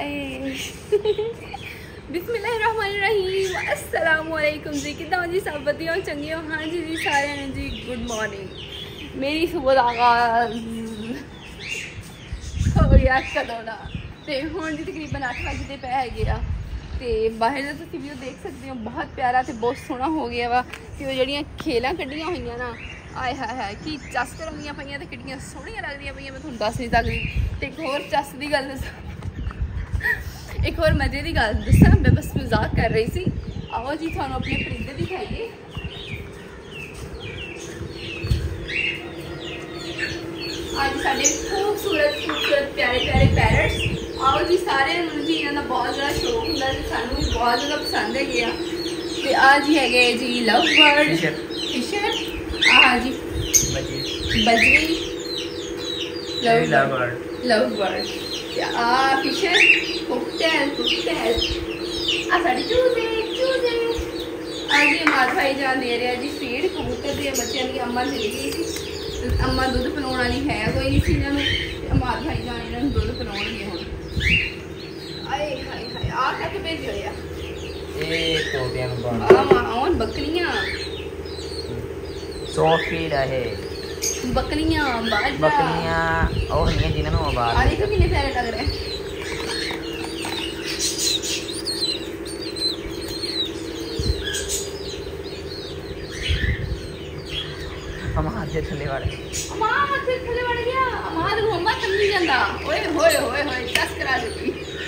बिस्मिल्लाहिर्रहमानिर्रहीम अस्सलामुअलैकुम जी। किदा हो जी? सब वधिया चंगे हो? हाँ जी जी सारे ने जी गुड मॉर्निंग। मेरी सुबह का आगाज़ हो गया कदों दा ते हुण जी तकरीबन 8 बजे पे है गया ते बाहर का तुसीं व्यू देख सकते हो, बहुत प्यारा ते बहुत सोहना हो गया वा। ते वो जड़ियां खेलां कड्डियां होईयां ना, आए हाय हाय की चस करंदियां पईयां ते किड्डियां सोहणियां लगदियां पईयां, मैं तुहानूं दस नहीं सकदी। ते एक होर चस दी गल एक और मजे की गल दसा, मैं बस मजाक कर रही थी। आओ जी थानू अपने परिंदे दिखाइए। आज साढ़े खूबसूरत खूबसूरत प्यारे प्यारे पैरट्स। आओ जी सारे जी इन्हों बहुत ज़्यादा शौक होंगे, सानू बहुत ज़्यादा पसंद है गया। तो आज ही है जी लव बर्ड फिशर, आ जी बजरी लव बर्ड आ फिशर कुकटेल आ साड़ी चूजे चूजे। आज जी अमार भाई जान दे रहे जी फीड कबूतर के बच्चों की। अम्मा चली गई थी, अम्मा दुध पिलाने वाली है कोई नहीं थी इन्होंने, अमार भाई जान इन्होंने दुध पिलाएंगे हुण। आए हाय हाय आ कैसे भेज होया ए तोतियां नु बाण आवन बकरियां सो फीड है बकरियां बाजरा बकरियां और नहीं जिन्होंने आवाज आ देखो कितने प्यारे लग रहे हैं। हमारे से थले वाले गया हमारे घूमा समझी जाता। ओए होए होए होए चस करा देती।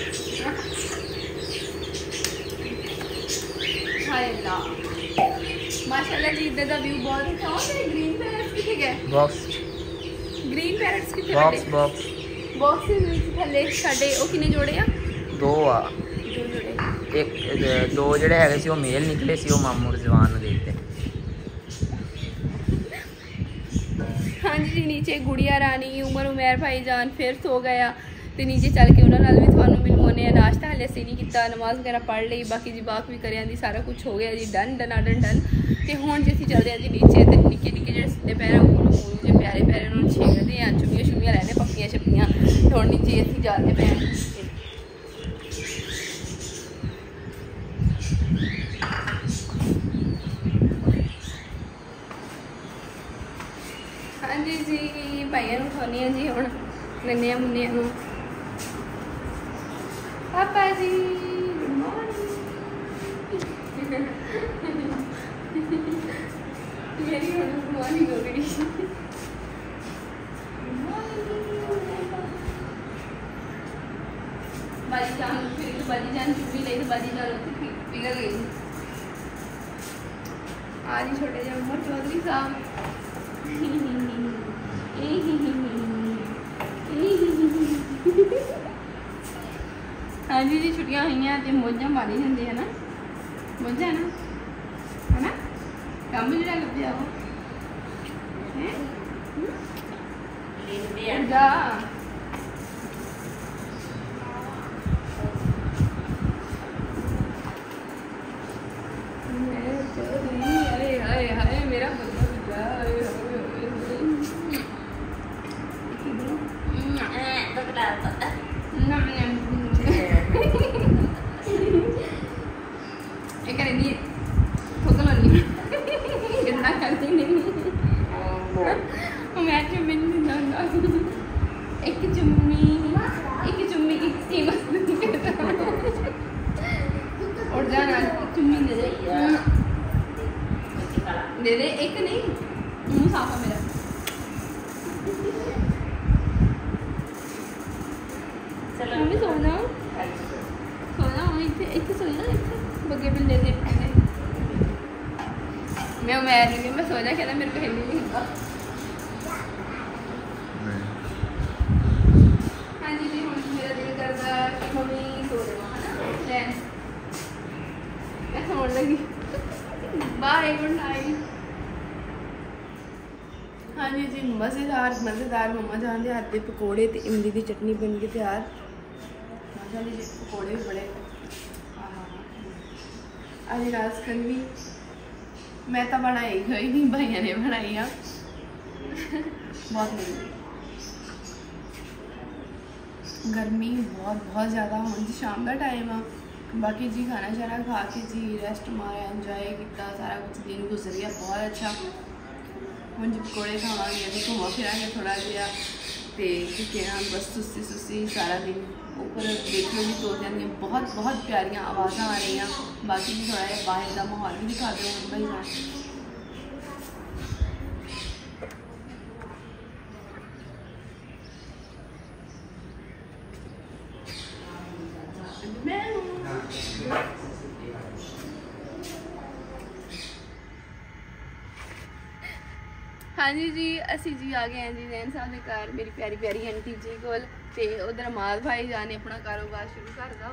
हाय अल्लाह माशाल्लाह जी इधर का व्यू बहुत अच्छा हो। मेरे ग्रीन पैरट्स किथे गए? बॉक्स ग्रीन पैरट्स किथे बॉक्स बड़े बॉक्स बॉक्स ਦੇ ਵਿੱਚ ਥੱਲੇ ਸਾਡੇ ਉਹ ਕਿੰਨੇ ਜੋੜੇ ਆ? दो आ दो जोड़े। एक दो ਜਿਹੜੇ ਹੈਗੇ ਸੀ ਉਹ ਮੇਲ ਨਿਕਲੇ ਸੀ, ਉਹ ਮਾਮੂ ਰਜ਼ਵਾਨ ਨੂੰ ਦੇ ਦਿੱਤੇ। हाँ जी नीचे गुड़िया रानी उमर उमैर भाईजान फिर सो गया तो नीचे चल के उन्होंने भी थानू मिलवाने। नाश्ता हले असीं नहीं किया, नमाज वगैरह पढ़ ली, बाकी जी बाक भी करिया दी, सारा कुछ हो गया जी डन डनाडन डन। तो हुण जी असीं चलते हैं जी नीचे, तो निक्के निक्के जो सीधे पैर जो प्यारे प्यारे उन्होंने छेड़ते हैं, चुम्मियां शुम्मियां लैने पक्कियां छप्पियां। तो हुण नीचे असीं जाते पे हाँ जी जी भाइयों उठाने जी हम नन्निया मुन्निया पापा जी गुड मॉर्निंग। मेरी गुड मॉर्निंग हो गई। बाजी जान फिर बाजी जान चुपी ले तो बाजी जान पिघल गई। आज ही छोटे जब उमर चौधरी साहब हाँ जी जी छुट्टियां हुई तो मौजा मारी जाती है ना, मौजा है ना काम जो लभ्या वो मेरा एक चुम्मी और जाना चुम्मी दे दे एक नहीं मुँह साफ है मेरा। चलो मैं सो जाऊँ इतने सो जा बगे बिल्ले दे पहले मैं नहीं मैं सो जा कहना मेरे को हिलने नहीं होगा। हाँ जी जी हम मेरा दिल करता कि मम्मी सो जाओ है ना, मैं सोने लगी। Bye good night. हाँ जी जी मज़ेदार मम्मा जान दे हाथ के पकौड़े तो इमली की चटनी बन के तैयार। माशा जी पकौड़े भी बड़े आज रात कलवी मैं तो बनाई गई नहीं, भाइया ने बनाई बहुत गर्मी बहुत बहुत ज़्यादा हुण शाम का टाइम आ बाकी जी खाना शाना खा के जी रेस्ट मारे इंजॉय किया सारा कुछ दिन गुजर गया बहुत अच्छा हुण जी पकौड़े खावांगे अभी घूमा फिरांगे थोड़ा जिहा ते कहना बस सुस्ती सारा दिन ऊपर देखो जी तोतियां दी बहुत बहुत प्यारियां आवाज़ां आ रही हैं बाकी भी थोड़ा जिहा बाहर का माहौल भी दिखा दो भाई जान हाँ जी जी असी जी आ गए हैं जी जैन साहब के घर मेरी प्यारी प्यारी आंटी जी कोल ते उधर माल भाई जाने अपना कारोबार शुरू कर दा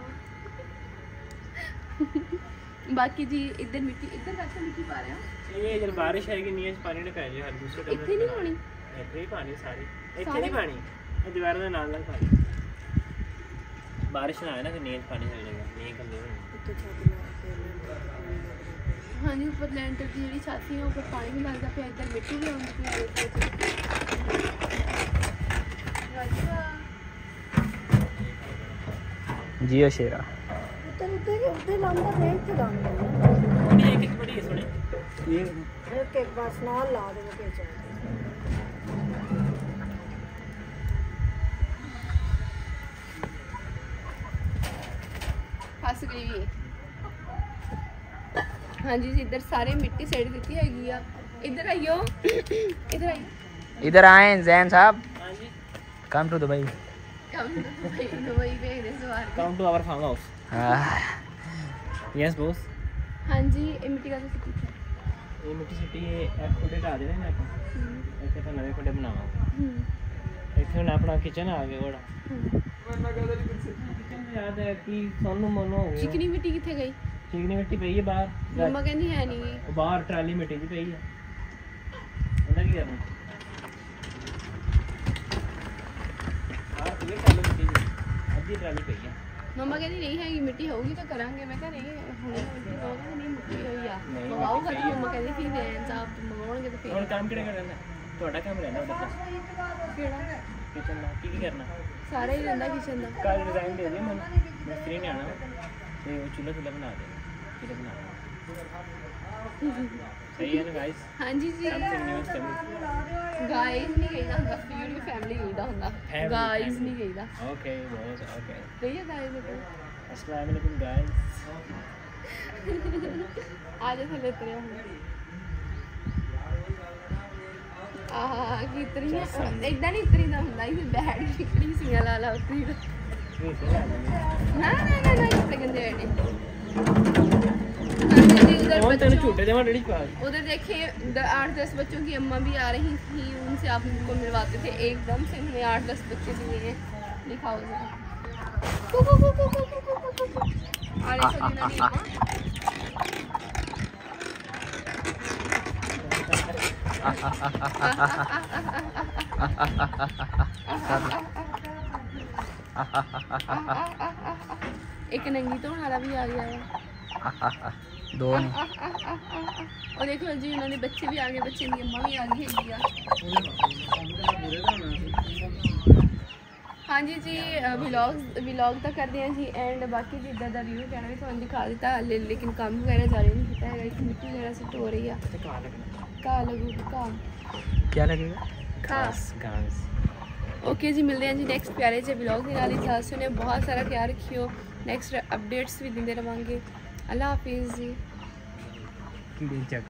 बाकी जी इधर मिट्टी इधर कैसे मिट्टी पा रहे हो ये इधर बारिश है कि नहीं है पानी ना पै जाए हर दूसरे टाइम इतने नहीं होनी इतने ही पानी सारी इतने नहीं पानी ये दीवार के नाल नाल पानी बारिश ना आए ना फिर नीचे पानी चल जाएगा नहीं कम नहीं हाँ जी ऊपर लैंटर की जी छाती है ऊपर पानी भी लगता पे इधर मिट्टी भी आती जियो शेरा उधर लंबा देख के दाम ये कितनी बड़ी है सुने ये के बस ना ला दे के चल फस गई है हाँ जी इधर सारे मिट्टी सेड़ दी है इधर आइयो इधर आइयो इधर आए जैन साहब हां जी कम टू दुबई दुबई पे इधर सवार come to our farm house yes boss हाँ जी ये मिट्टी का तो कुछ है ये मिट्टी सिटी एक फुटे ढा देने ना अपन ਇੱਥੇ ਤਾਂ ਨਵੇਂ ਫੁੱਟੇ ਬਣਾਵਾਂਗੇ ਇੱਥੇ ਹੁਣ ਆਪਣਾ ਕਿਚਨ ਆ ਗਿਆ ਬੜਾ किचन में याद है कि सोनू मोनो हो गया चिकनी मिट्टी किथे गई चिकनी मिट्टी पई है बाहर मम्मा कहनी है नहीं बाहर ट्राली मिट्टी दी पई है ਉਹਦਾ ਕੀ ਕਰਨਾ बाहर पई है ट्राली मिट्टी दी आधी ट्राली पई है मम्मा कहनी नहीं है मिट्टी होगी तो करांगे मैं कह नहीं हुणे मिट्टी होगी नहीं मिट्टी होई आ मंगाओ कर मम्मा कहनी थी जैन साहब तुम मंगाओगे तो फिर ਹੁਣ ਕੰਮ ਕਿਹੜਾ ਕਰਨਾ ਤੁਹਾਡਾ ਕੰਮ ਰਹਿਣਾ ਉਹਦਾ ਕਿਹੜਾ किचन ਦਾ ਕੀ ਕਰਨਾ सारा ही रहंदा किचन दा ਕੱਲ ਡਿਜ਼ਾਈਨ ਦੇ ਦਿਓ ਮੈਨੂੰ ਮਿਸਤਰੀ ਨੇ ਆਣਾ ਤੇ ਉਹ ਚੁੱਲ੍ਹਾ ਬਣਾ ਦੇ ਚੁੱਲ੍ਹਾ ਬਣਾ सही है ना गाइस हाँ जी जी something new is coming guys नहीं कहना होगा प्योर फैमिली कहना होगा गाइस नहीं कहना ओके बॉस ओके कहिए गाइस तो अस्सलाम वालेकुम गाइस आज थले उतरे आहा कितनी एकदम नहीं इतनी ना ਹੁੰਦਾ ਇਹ ਬੈਠ ਕਿਹੜੀ ਸੀਆਂ ਲਾ ਲਾ ਉੱਤੇ ना ना ना ना कितने गंदे बैठे कौन तेरे झूठे देवा डैडी पास उधर देखिए 8-10 बच्चों की अम्मा भी आ रही थी उनसे आप उनको मिलवाते थे एकदम से उन्हें 8-10 बच्चे दिए हैं दिखाओ एक नंगी तो वाला भी आ गया है दो ने और देखो जी उन्होंने बच्चे भी आ गए बच्चे की अम्मा भी आ गई है हाँ जी जी व्लॉग तो करते हैं जी एंड बाकी जी इधर का व्यू कहना भी थोड़ा दिखा दिता लेकिन काम वगैरह जारी नहीं किया है इतनी मिट्टी वगैरह सेट हो रही है घाह लगेगा क्या लगेगा घास ओके जी मिलते हैं जी नेक्स्ट प्यारे से व्लॉग के नाल साथ सुने बहुत सारा ख्याल रखियो नेक्स्ट अपडेट्स भी देते रहेंगे अल्लाह हाफिज़ जी।